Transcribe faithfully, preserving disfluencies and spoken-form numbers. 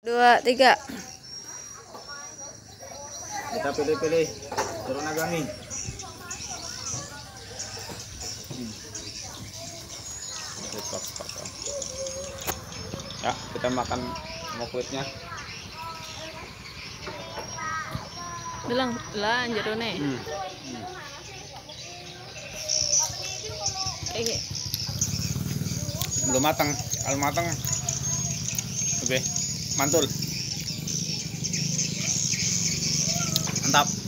Dua, tiga. Kita pilih-pilih turun agami. Hmm. Ya, kita makan mau kulitnya. Bilang lah jero nih. Hmm. Hmm. Kayak Belum matang. Kalau matang, oke, mantul. Mantap.